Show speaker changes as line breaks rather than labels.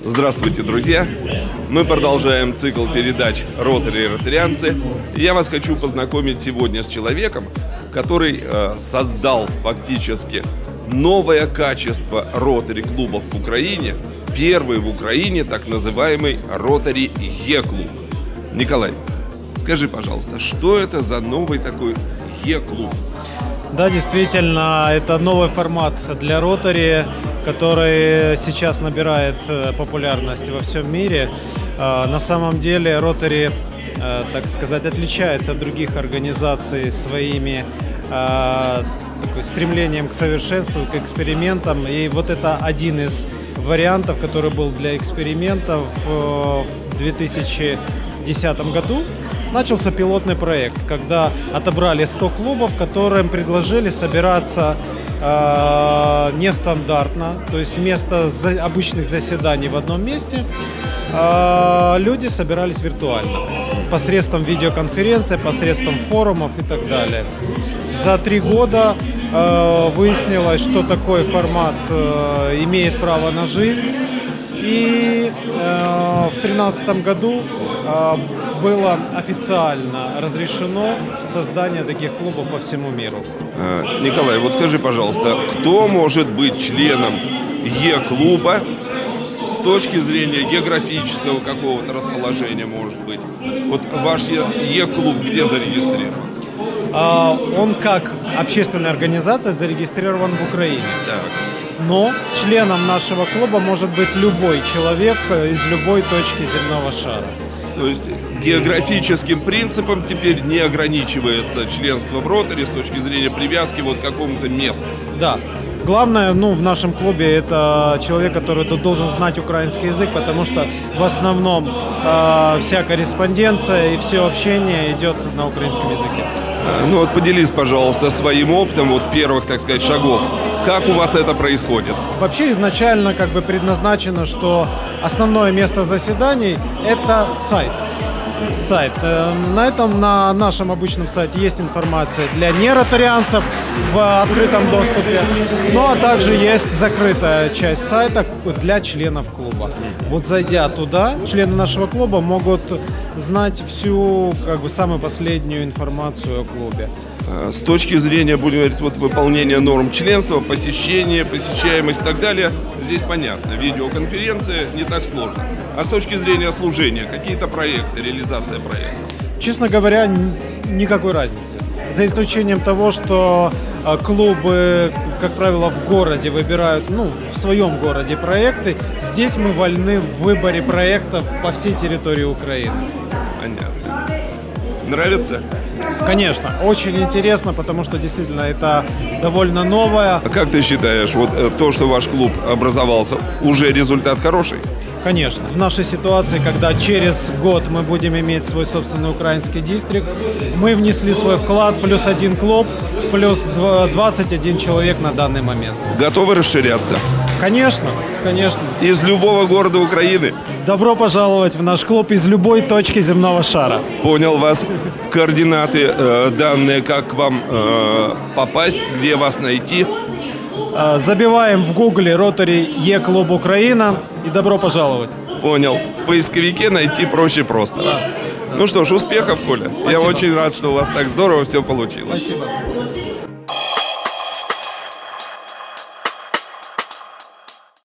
Здравствуйте, друзья! Мы продолжаем цикл передач «Ротари и ротарианцы». Я вас хочу познакомить сегодня с человеком, который создал фактически новое качество ротари-клубов в Украине. Первый в Украине так называемый ротари Е-клуб. Николай, скажи, пожалуйста, что это за новый такой Е-клуб?
Да, действительно, это новый формат для ротари, который сейчас набирает популярность во всем мире. На самом деле ротари, так сказать, отличается от других организаций своими стремлением к совершенству, к экспериментам. И вот это один из вариантов, который был для экспериментов в 2010 году. Начался пилотный проект, когда отобрали 100 клубов, которым предложили собираться нестандартно, то есть вместо обычных заседаний в одном месте люди собирались виртуально, посредством видеоконференций, посредством форумов и так далее. За 3 года выяснилось, что такой формат имеет право на жизнь, и в 2013 году было официально разрешено создание таких клубов по всему миру.
Николай, вот скажи, пожалуйста, кто может быть членом Е-клуба с точки зрения географического какого-то расположения, может быть? Вот ваш Е-клуб где зарегистрирован?
Он как общественная организация зарегистрирован в Украине.
Так.
Но членом нашего клуба может быть любой человек из любой точки земного шара.
То есть географическим принципом теперь не ограничивается членство в ротари с точки зрения привязки вот к какому-то месту.
Да. Главное, в нашем клубе это человек, который должен знать украинский язык, потому что в основном вся корреспонденция и все общение идет на украинском языке.
Ну вот поделись, пожалуйста, своим опытом вот первых, так сказать, шагов. Как у вас это происходит?
Вообще изначально предназначено, что основное место заседаний – это сайт. На нашем обычном сайте есть информация для неротарианцев в открытом доступе, а также есть закрытая часть сайта для членов клуба. Вот зайдя туда, члены нашего клуба могут знать всю самую последнюю информацию о клубе.
С точки зрения, будем говорить, выполнения норм членства, посещение, посещаемость и так далее, здесь понятно. Видеоконференция не так сложно. А с точки зрения служения, какие-то проекты, реализация проектов?
Честно говоря, никакой разницы. За исключением того, что клубы, как правило, в городе выбирают, в своем городе проекты. Здесь мы вольны в выборе проектов по всей территории Украины.
Понятно. Нравится?
Конечно, очень интересно, потому что действительно это довольно новое.
А как ты считаешь, то, что ваш клуб образовался, уже результат хороший?
Конечно. В нашей ситуации, когда через год мы будем иметь свой собственный украинский дистрикт, мы внесли свой вклад, плюс 1 клуб, плюс 21 человек на данный момент.
Готовы расширяться?
Конечно, конечно.
Из любого города Украины?
Добро пожаловать в наш клуб из любой точки земного шара.
Понял вас. Координаты, данные, как к вам попасть, где вас найти?
Забиваем в гугле «Ротари Е-клуб Украина» и добро пожаловать.
Понял. В поисковике найти проще просто.
Да.
Ну что ж, успехов, Коля.
Спасибо.
Я очень рад, что у вас так здорово все получилось.
Спасибо.